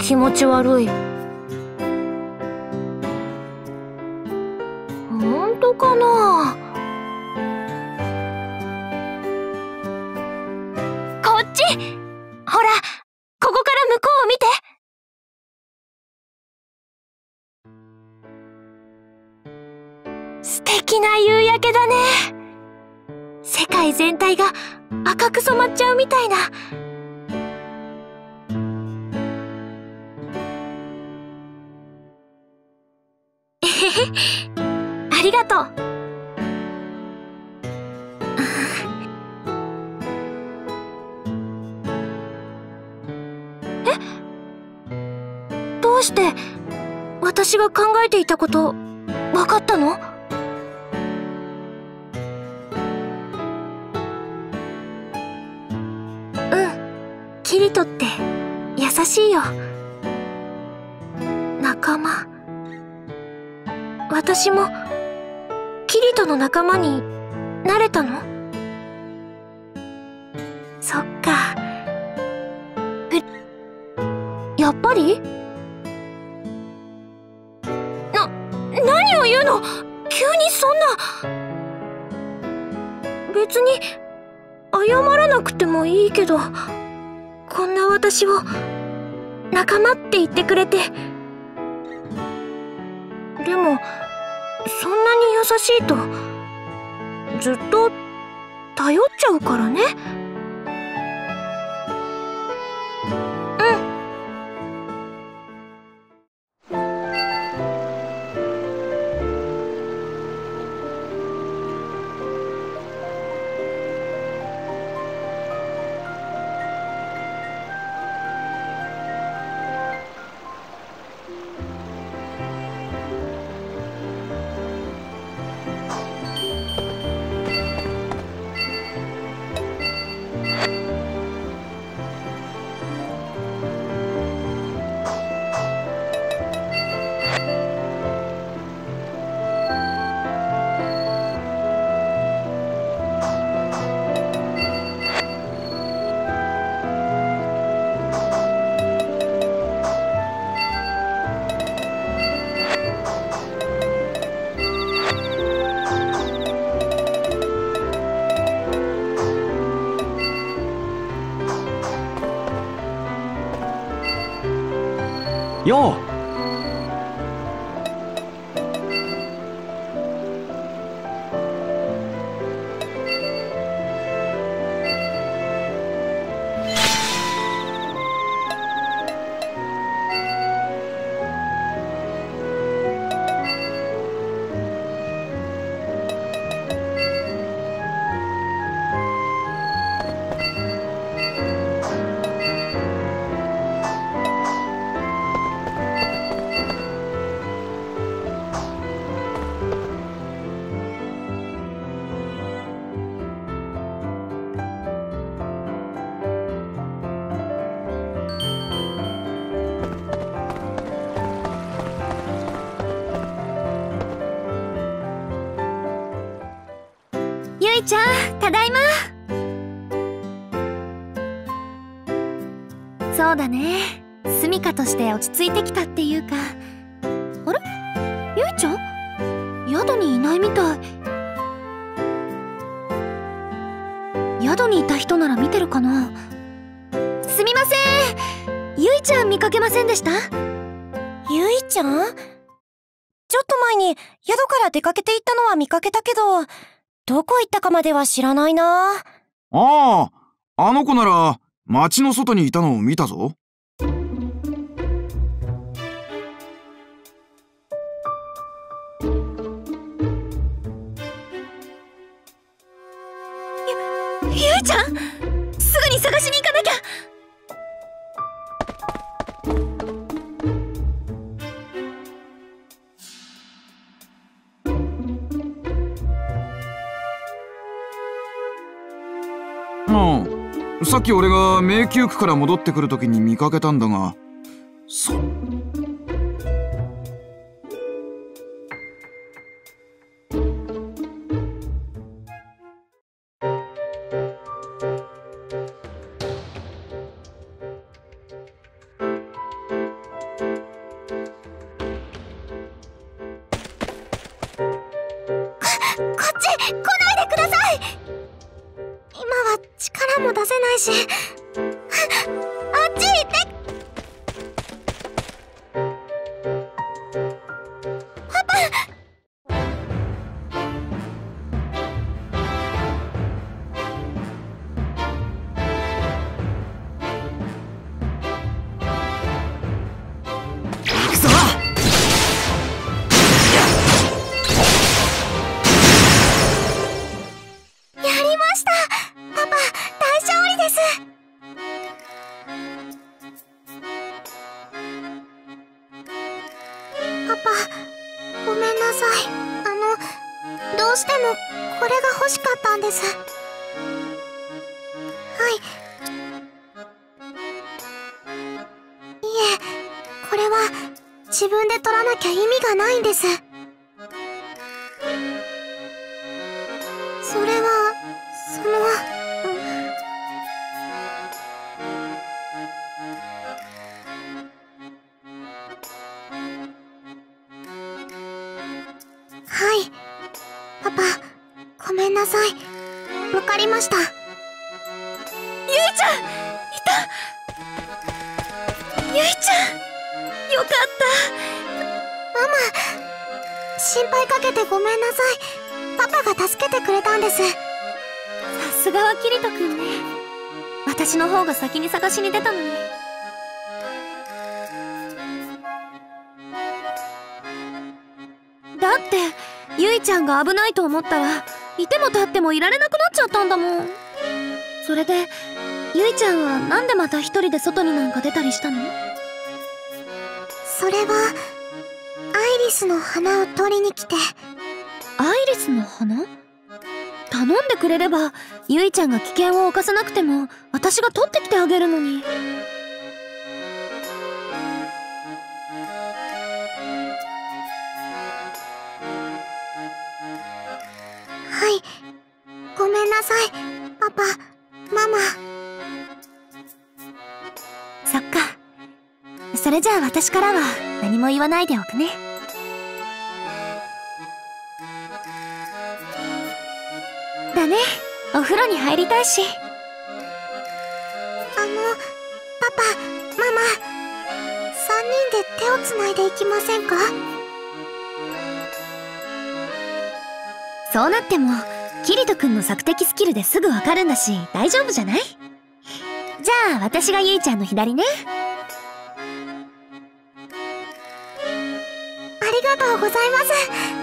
気持ち悪い。本当かな。こっち。ほら、ここから向こうを見て。素敵な夕焼けだね。世界全体が赤く染まっちゃうみたいな。えへへ、ありがとう。え？どうして私が考えていたこと分かったの？キリトって優しいよ。仲間。私もキリトの仲間になれたの？そっか。やっぱり？何を言うの？急にそんな。別に謝らなくてもいいけど、こんな私を仲間って言ってくれて。でもそんなに優しいとずっと頼っちゃうからね。 よう。 ゆいちゃん、ただいま。そうだね。住処として落ち着いてきたっていうか。あれ？ゆいちゃん？宿にいないみたい。宿にいた人なら見てるかな。すみません。ゆいちゃん見かけませんでした？ ゆいちゃん？ちょっと前に宿から出かけていったのは見かけたけど、どこ行ったかまでは知らないな。 ああ、あの子なら町の外にいたのを見たぞ。 ゆいちゃん、すぐに探しに行かなきゃ。 さっき俺が迷宮区から戻ってくる時に見かけたんだが、 っち来ないでください。今は力も出せないし。あっち行って。パパ。 行くぞ。 やりました。パパ、大勝利です。パパ、ごめんなさい。どうしてもこれが欲しかったんです。はい。いえ、これは自分で取らなきゃ意味がないんです。それは、はい。パパ、ごめんなさい。わかりました。ゆいちゃん、いた。ゆいちゃん、よかった。ママ、心配かけてごめんなさい。パパが助けてくれたんです。 さすがはキリト君ね。私の方が先に探しに出たのに。だってゆいちゃんが危ないと思ったらいても立ってもいられなくなっちゃったんだもん。それでゆいちゃんはなんでまた一人で外になんか出たりしたの？ それはアイリスの花を取りに来て。 アイリスの花？頼んでくれればゆいちゃんが危険を冒さなくても私が取ってきてあげるのに。 はい、ごめんなさい、パパ、ママ。 そっか。それじゃあ私からは何も言わないでおくね。だね、お風呂に入りたいし。 パパ、ママ、3人で手をつないでいきませんか？ そうなってもキリト君の索敵スキルですぐわかるんだし大丈夫じゃない？じゃあ私がゆいちゃんの左ね。 ありがとうございます。